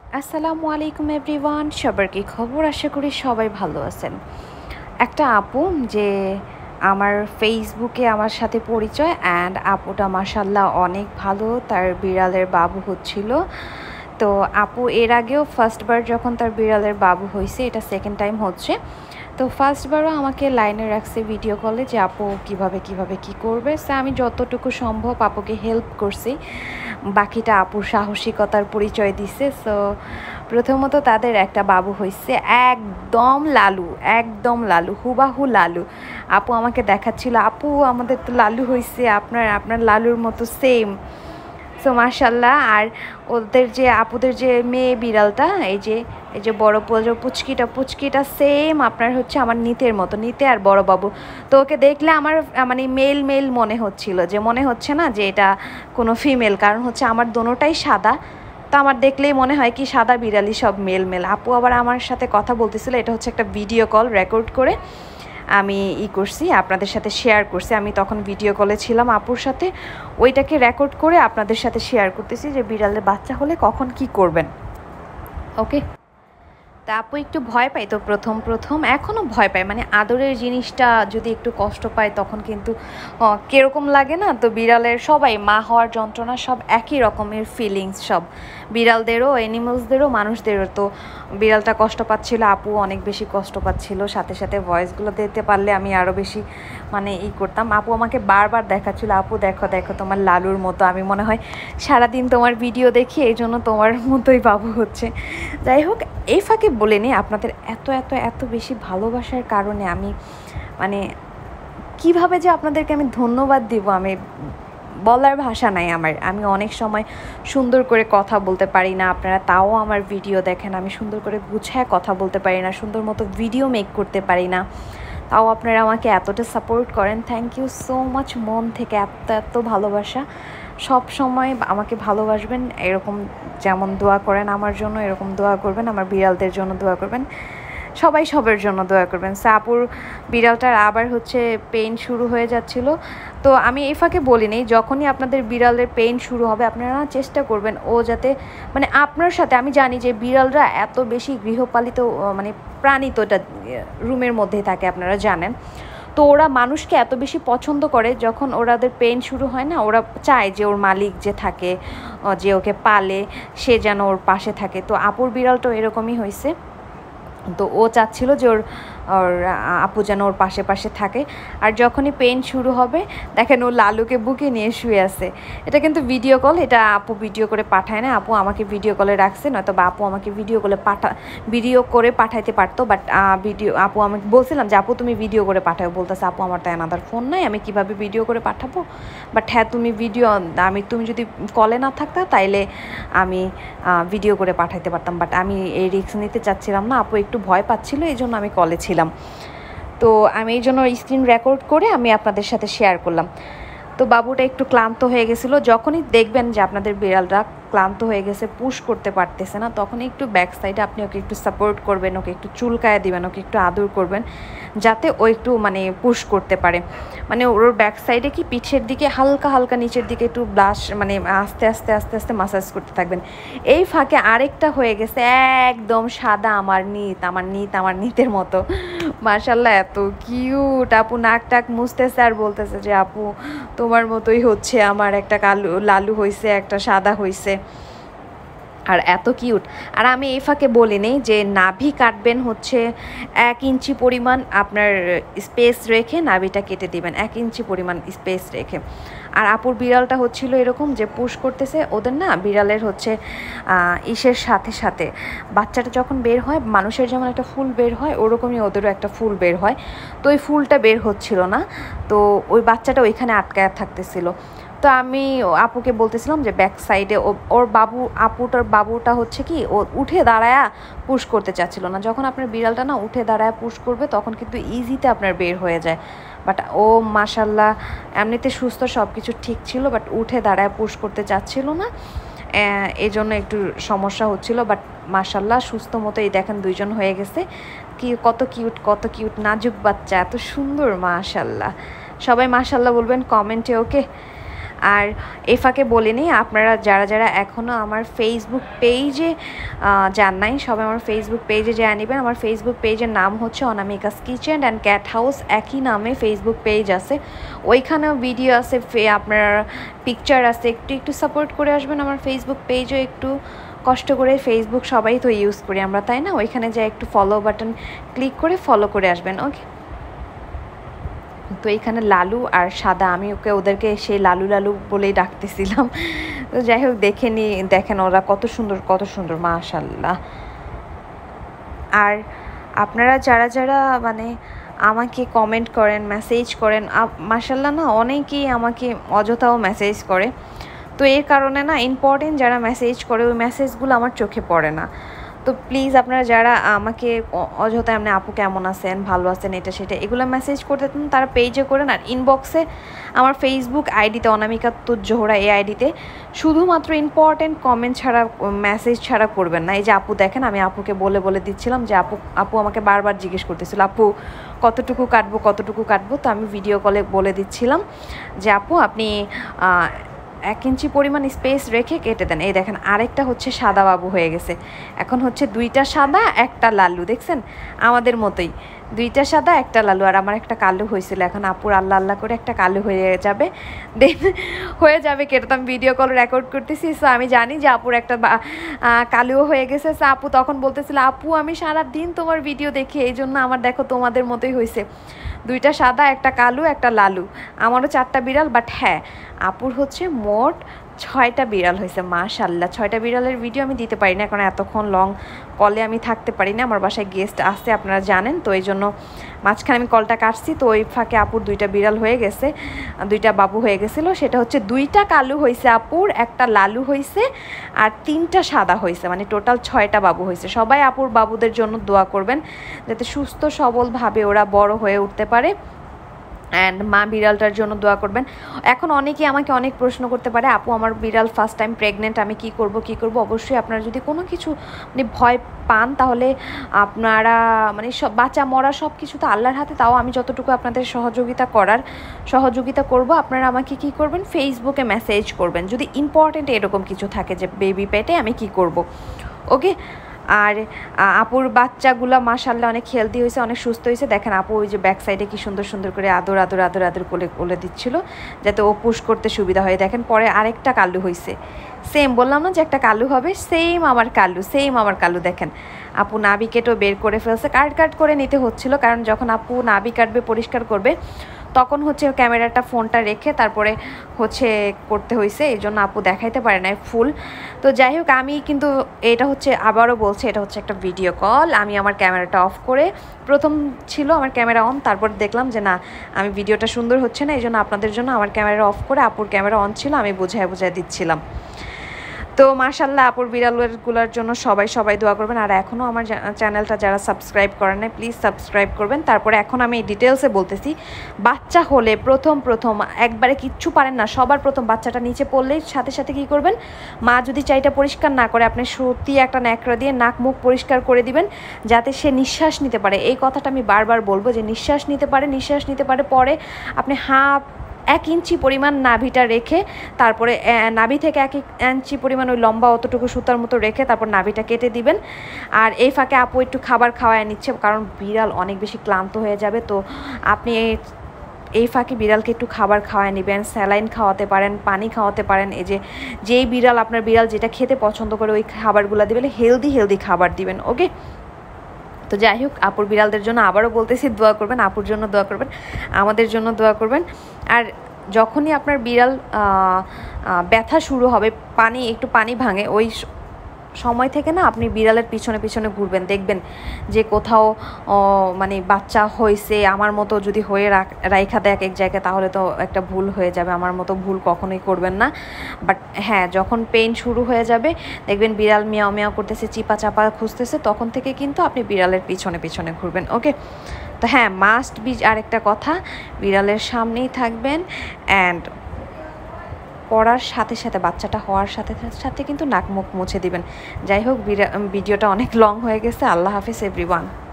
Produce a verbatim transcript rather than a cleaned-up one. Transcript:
আসসালামু আলাইকুম এভরিওয়ান, সবার কি খবর? আশা করি সবাই ভালো আছেন। একটা আপু যে আমার ফেসবুকে আমার সাথে পরিচয়, অ্যান্ড আপুটা মাশাল্লাহ অনেক ভালো, তার বিড়ালের বাবু হচ্ছিল। তো আপু এর আগেও ফার্স্টবার যখন তার বিড়ালের বাবু হয়েছে, এটা সেকেন্ড টাইম হচ্ছে। তো ফার্স্টবারও আমাকে লাইনে রাখছে ভিডিও কলে যে আপু কিভাবে কিভাবে কি করবে। সে আমি যতটুকু সম্ভব আপুকে হেল্প করছি, বাকিটা আপুর সাহসিকতার পরিচয় দিছে। সো প্রথমত তাদের একটা বাবু হয়েছে, একদম লালু, একদম লালু, হুবাহু লালু। আপু আমাকে দেখাচ্ছিল, আপু আমাদের তো লালু হয়েছে, আপনার আপনার লালুর মতো সেম। সো মাশাল্লাহ। আর ওদের যে আপুদের যে মেয়ে বিড়ালটা, এই যে এই যে বড় পুচকিটা পুচকিটা সেম আপনার হচ্ছে আমার নিতের মতো, নিতে আর বড় বাবু। তো ওকে দেখলে আমার মানে মেল মেল মনে হচ্ছিল, যে মনে হচ্ছে না যে এটা কোনো ফিমেল, কারণ হচ্ছে আমার দোনোটাই সাদা। তো আমার দেখলেই মনে হয় কি সাদা বিড়ালি সব মেল মেল। আপু আবার আমার সাথে কথা বলতেছিল, এটা হচ্ছে একটা ভিডিও কল রেকর্ড করে আমি ই করছি, আপনাদের সাথে শেয়ার করছি। আমি তখন ভিডিও কলে ছিলাম আপুর সাথে, ওইটাকে রেকর্ড করে আপনাদের সাথে শেয়ার করতেছি যে বিড়ালের বাচ্চা হলে কখন কি করবেন। ওকে। তা আপু একটু ভয় পাই তো প্রথম প্রথম, এখনও ভয় পাই, মানে আদরের জিনিসটা যদি একটু কষ্ট পায় তখন কিন্তু কীরকম লাগে না। তো বিড়ালের সবাই মা হওয়ার যন্ত্রণা সব একই রকমের ফিলিংস, সব বিড়ালদেরও, অ্যানিমালসদেরও, মানুষদেরও। তো বিড়ালটা কষ্ট পাচ্ছিল, আপু অনেক বেশি কষ্ট পাচ্ছিল, সাথে সাথে ভয়েসগুলো দিতে পারলে আমি আরও বেশি মানে ই করতাম। আপু আমাকে বারবার দেখাচ্ছিল, আপু দেখো দেখো তোমার লালুর মতো, আমি মনে হয় সারাদিন তোমার ভিডিও দেখি, এই জন্য তোমার মতোই বাবু হচ্ছে। যাই হোক, এই ফাঁকে বলে নিই, আপনাদের এত এত এত বেশি ভালোবাসার কারণে আমি মানে কিভাবে যে আপনাদেরকে আমি ধন্যবাদ দিব, আমি বলার ভাষা নাই আমার। আমি অনেক সময় সুন্দর করে কথা বলতে পারি না, আপনারা তাও আমার ভিডিও দেখেন, আমি সুন্দর করে গুছায় কথা বলতে পারি না, সুন্দর মতো ভিডিও মেক করতে পারি না, তাও আপনারা আমাকে এতটা সাপোর্ট করেন। থ্যাংক ইউ সো মাচ, মন থেকে এত এত ভালোবাসা। সব সময় আমাকে ভালোবাসবেন, এরকম যেমন দোয়া করেন আমার জন্য, এরকম দোয়া করবেন আমার বিড়ালদের জন্য, দোয়া করবেন সবাই, সবার জন্য দোয়া করবেন। সাপুর বিড়ালটার আবার হচ্ছে পেইন শুরু হয়ে যাচ্ছিল। তো আমি এই ফাঁকে বলি নেই, যখনই আপনাদের বিড়ালের পেইন শুরু হবে আপনারা চেষ্টা করবেন ও যাতে মানে আপনার সাথে, আমি জানি যে বিড়ালরা এত বেশি গৃহপালিত মানে প্রাণী, তো এটা রুমের মধ্যেই থাকে আপনারা জানেন। তো ওরা মানুষকে এত বেশি পছন্দ করে, যখন ওরাদের পেইন শুরু হয় না, ওরা চায় যে ওর মালিক যে থাকে, যে ওকে পালে, সে যেন ওর পাশে থাকে। তো আপুর বিড়ালটাও এরকমই হয়েছে। তো ও চাচ্ছিল যে ওর ওর আপু যেন ওর পাশে পাশে থাকে। আর যখনই পেইন শুরু হবে দেখেন ও লালুকে বুকে নিয়ে শুয়ে আছে। এটা কিন্তু ভিডিও কল, এটা আপু ভিডিও করে পাঠায় না, আপু আমাকে ভিডিও কলে রাখছে, নয়তো বা আপু আমাকে ভিডিও কলে পাঠা ভিডিও করে পাঠাইতে পারতো। বাট ভিডিও আপু আমাকে বলছিলাম যে আপু তুমি ভিডিও করে পাঠাও, বলতেছে আপু আমার তো অ্যানাদার ফোন নাই, আমি কীভাবে ভিডিও করে পাঠাবো। বাট হ্যাঁ তুমি ভিডিও আমি তুমি যদি কলে না থাকতা তাইলে আমি ভিডিও করে পাঠাইতে পারতাম। বাট আমি এই রিস্ক নিতে চাচ্ছিলাম না, আপু একটু ভয় পাচ্ছিল, এই জন্য আমি কলে ছিলাম। তো আমি এই জন্য স্ক্রিন রেকর্ড করে আমি আপনাদের সাথে শেয়ার করলাম। তো বাবুটা একটু ক্লান্ত হয়ে গেছিলো, যখনই দেখবেন যে আপনাদের বিড়ালটা ক্লান্ত হয়ে গেছে, পুশ করতে পারতেছে না, তখন একটু ব্যাক সাইডে আপনি ওকে একটু সাপোর্ট করবেন, ওকে একটু চুলকায় দিবেন, ওকে একটু আদর করবেন, যাতে ও একটু মানে পুশ করতে পারে। মানে ওর ব্যাক সাইডে কি পিঠের দিকে হালকা হালকা নিচের দিকে একটু ব্লাশ মানে আস্তে আস্তে আস্তে আস্তে মাসাজ করতে থাকবেন। এই ফাঁকে আরেকটা হয়ে গেছে একদম সাদা, আমার নিত আমার নিত আমার নিতের মতো, মাশাল্লাহ এত কিউট। আপু নাক টাক মুছতেছে আর বলতেছে যে আপু তোমার মতোই হচ্ছে, আমার একটা কালু লালু হয়েছে, একটা সাদা হয়েছে, আর এত কিউট। আর আমি এই ফাঁকে বলি নেই যে নাভি কাটবেন হচ্ছে এক ইঞ্চি পরিমাণ আপনার স্পেস রেখে নাভিটা কেটে দিবেন, এক ইঞ্চি পরিমাণ স্পেস রেখে। আর আপুর বিড়ালটা হচ্ছিল এরকম যে পুশ করতেছে, ওদের না বিড়ালের হচ্ছে ইসের সাথে সাথে বাচ্চাটা যখন বের হয়, মানুষের যেমন একটা ফুল বের হয় ওরকমই ওদেরও একটা ফুল বের হয়। তো ওই ফুলটা বের হচ্ছিল না, তো ওই বাচ্চাটা ওইখানে আটকায় থাকতেছিল। তো আমি আপুকে বলতেছিলাম যে ব্যাক সাইডে ওর বাবু, আপুটার বাবুটা হচ্ছে কি ও উঠে দাঁড়ায়া পুশ করতে চাচ্ছিল না। যখন আপনার বিড়ালটা না উঠে দাঁড়ায় পুশ করবে তখন কিন্তু ইজিতে আপনার বের হয়ে যায়। বাট ও মাশাল্লাহ এমনিতে সুস্থ, সব কিছু ঠিক ছিল, বাট উঠে দাঁড়ায় পুশ করতে চাচ্ছিল না, এই জন্য একটু সমস্যা হচ্ছিল। বাট মাশাল্লাহ সুস্থ মতো এই দেখেন দুইজন হয়ে গেছে। কি কত কিউট, কত কিউট নাজুক বাচ্চা, এত সুন্দর মাশাল্লাহ। সবাই মাশাল্লাহ বলবেন কমেন্টে, ওকে। আর এফাকে বলে নিই, আপনারা যারা যারা এখনও আমার ফেসবুক পেজে যান নাই সবাই আমার ফেসবুক পেজে যা নেবেন। আমার ফেসবুক পেজের নাম হচ্ছে Anamika's kitchen and cat house, একই নামে ফেসবুক পেজ আছে, ওইখানেও ভিডিও আছে, আপনার পিকচার আছে। একটু একটু সাপোর্ট করে আসবেন আমার ফেসবুক পেজও, একটু কষ্ট করে, ফেসবুক সবাই তো ইউজ করি আমরা, তাই না? ওইখানে যা একটু ফলো বাটন ক্লিক করে ফলো করে আসবেন। ওকে, তো এইখানে লালু আর সাদা, আমি ওকে ওদেরকে সেই লালু লালু বলেই ডাকতেছিলাম। তো যাই হোক, দেখে নি, দেখেন ওরা কত সুন্দর কত সুন্দর মাশাল্লাহ। আর আপনারা যারা যারা মানে আমাকে কমেন্ট করেন, মেসেজ করেন, মাশাল্লাহ না, অনেকেই আমাকে অযথাও মেসেজ করে। তো এর কারণে না, ইম্পর্টেন্ট যারা মেসেজ করে ওই মেসেজগুলো আমার চোখে পড়ে না। তো প্লিজ আপনারা যারা আমাকে অযথা এমনি আপু কেমন আছেন, ভালো আছেন, এটা সেটা এগুলো মেসেজ করতে তারা পেজে করেন, আর ইনবক্সে আমার ফেসবুক আইডিতে অনামিকা তুজ জোহরা এই আইডিতে শুধুমাত্র ইম্পর্টেন্ট কমেন্ট ছাড়া, মেসেজ ছাড়া করবেন না। এই যে আপু দেখেন, আমি আপুকে বলে বলে দিচ্ছিলাম যে আপু আপু আমাকে বারবার জিজ্ঞেস করতেছিল আপু কতটুকু কাটবো কতটুকু কাটবো। তো আমি ভিডিও কলে বলে দিচ্ছিলাম যে আপু আপনি এক ইঞ্চি পরিমাণ স্পেস রেখে কেটে দেন। এই দেখেন আরেকটা হচ্ছে সাদা বাবু হয়ে গেছে, এখন হচ্ছে দুইটা সাদা একটা লালু, দেখছেন আমাদের মতোই দুইটা সাদা একটা লালু। আর আমার একটা কালু হয়েছিল, এখন আপুর আল্লাহ আল্লাহ করে একটা কালু হয়ে যাবে, দেন হয়ে যাবে কেটে। তো আমি ভিডিও কল রেকর্ড করতেছি, সো আমি জানি যে আপুর একটা কালুও হয়ে গেছে। সো আপু তখন বলতেছিল আপু আমি সারা দিন তোমার ভিডিও দেখি, এই জন্য আমার দেখো তোমাদের মতোই হয়েছে, দুইটা সাদা একটা কালু একটা লালু। আমারও চারটা বিড়াল, বাট হ্যাঁ আপুর হচ্ছে মোট ছয়টা বিড়াল হয়েছে মাশাল্লাহ। ছয়টা বিড়ালের ভিডিও আমি দিতে পারি না, কারণ এতক্ষণ লং কলে আমি থাকতে পারি না, আমার বাসায় গেস্ট আসছে আপনারা জানেন। তো এই জন্য মাঝখানে আমি কলটা কাটছি, তো ওই ফাঁকে আপুর দুইটা বিড়াল হয়ে গেছে, দুইটা বাবু হয়ে গেছিলো। সেটা হচ্ছে দুইটা কালু হয়েছে আপুর, একটা লালু হয়েছে, আর তিনটা সাদা হয়েছে, মানে টোটাল ছয়টা বাবু হয়েছে। সবাই আপুর বাবুদের জন্য দোয়া করবেন যাতে সুস্থ সবলভাবে ওরা বড় হয়ে উঠতে পারে, অ্যান্ড মা বিড়ালটার জন্য দোয়া করবেন। এখন অনেকেই আমাকে অনেক প্রশ্ন করতে পারে আপু আমার বিড়াল ফার্স্ট টাইম প্রেগনেন্ট, আমি কি করব কি করব। অবশ্যই আপনারা যদি কোনো কিছু মানে ভয় পান তাহলে আপনারা মানে সব বাচ্চা মরা সব কিছু তো আল্লাহর হাতে, তাও আমি যতটুকু আপনাদের সহযোগিতা করার সহযোগিতা করব। আপনারা আমাকে কি করবেন, ফেসবুকে মেসেজ করবেন যদি ইম্পর্টেন্ট এরকম কিছু থাকে যে বেবি পেটে আমি কি করব। ওকে, আর আপুর বাচ্চাগুলো মাশাল্লাহ অনেক হেলদি হয়েছে, অনেক সুস্থ হয়েছে। দেখেন আপু ওই যে ব্যাক সাইডে কি সুন্দর সুন্দর করে আদর আদর আদর আদর কোলে কোলে দিচ্ছিল যাতে ও পুশ করতে সুবিধা হয়। দেখেন পরে আরেকটা কালু হয়েছে, সেম বললাম না যে একটা কালু হবে, সেম আমার কালু, সেম আমার কালু। দেখেন আপু নাভি কেটেও বের করে ফেলছে, কাট কাট করে নিতে হচ্ছিল, কারণ যখন আপু নাভি কাটবে পরিষ্কার করবে তখন হচ্ছে ক্যামেরাটা ফোনটা রেখে তারপরে হচ্ছে করতে হয়েছে, এই জন্য আপু দেখাইতে পারে না ফুল। তো যাই হোক, আমি কিন্তু এটা হচ্ছে আবারও বলছি, এটা হচ্ছে একটা ভিডিও কল। আমি আমার ক্যামেরাটা অফ করে, প্রথম ছিল আমার ক্যামেরা অন, তারপর দেখলাম যে না আমি ভিডিওটা সুন্দর হচ্ছে না, এই জন্য আপনাদের জন্য আমার ক্যামেরা অফ করে আপুর ক্যামেরা অন ছিল, আমি বুঝায় বুঝায় দিচ্ছিলাম। তো মাশাল্লাহ আপুর বিড়ালগুলোর জন্য সবাই সবাই দোয়া করবেন। আর এখনও আমার চ্যানেলটা যারা সাবস্ক্রাইব করেন নাই প্লিজ সাবস্ক্রাইব করবেন। তারপরে এখন আমি ডিটেলসে বলতেছি, বাচ্চা হলে প্রথম প্রথম একবারে কিচ্ছু পারেন না, সবার প্রথম বাচ্চাটা নিচে পড়লেই সাথে সাথে কী করবেন, মা যদি চাইটা পরিষ্কার না করে আপনি সত্যি একটা ন্যাকড়া দিয়ে নাক মুখ পরিষ্কার করে দিবেন যাতে সে নিঃশ্বাস নিতে পারে। এই কথাটা আমি বারবার বলবো যে নিঃশ্বাস নিতে পারে, নিঃশ্বাস নিতে পারে। পরে আপনি হাফ এক ইঞ্চি পরিমাণ নাভিটা রেখে তারপরে নাভি থেকে এক ইঞ্চি পরিমাণ ওই লম্বা অতটুকু সুতার মতো রেখে তারপর নাভিটা কেটে দিবেন। আর এই ফাঁকে আপু একটু খাবার খাওয়ায় নিচ্ছে, কারণ বিড়াল অনেক বেশি ক্লান্ত হয়ে যাবে। তো আপনি এই ফাঁকে বিড়ালকে একটু খাবার খাওয়ায় নেবেন, স্যালাইন খাওয়াতে পারেন, পানি খাওয়াতে পারেন। এই যে যেই বিড়াল আপনার বিড়াল যেটা খেতে পছন্দ করে ওই খাবারগুলো দিবেন, হেলদি হেলদি খাবার দিবেন। ওকে, তো যাই হোক আপুর বিড়ালদের জন্য আবারও বলতেছি দোয়া করবেন, আপুর জন্য দোয়া করবেন, আমাদের জন্য দোয়া করবেন। আর যখনই আপনার বিড়াল ব্যথা শুরু হবে, পানি একটু পানি ভাঙে, ওই সময় থেকে না আপনি বিড়ালের পিছনে পিছনে ঘুরবেন, দেখবেন যে কোথাও মানে বাচ্চা হয়েছে। আমার মতো যদি হয়ে রাইখা দেয় এক এক জায়গায় তাহলে তো একটা ভুল হয়ে যাবে, আমার মতো ভুল কখনোই করবেন না। বাট হ্যাঁ, যখন পেইন শুরু হয়ে যাবে দেখবেন বিড়াল মিয়াও মিয়াও করতেছে, চিপা চাপা খুঁজতেছে, তখন থেকে কিন্তু আপনি বিড়ালের পিছনে পিছনে ঘুরবেন। ওকে, তো হ্যাঁ মাস্ট বি আরেকটা কথা, বিড়ালের সামনেই থাকবেন অ্যান্ড পড়ার সাথে সাথে বাচ্চাটা হওয়ার সাথে সাথে কিন্তু নাক মুখ মুছে দিবেন। যাই হোক, ভিডিওটা অনেক লং হয়ে গেছে। আল্লাহ হাফিজ এভরিওয়ান।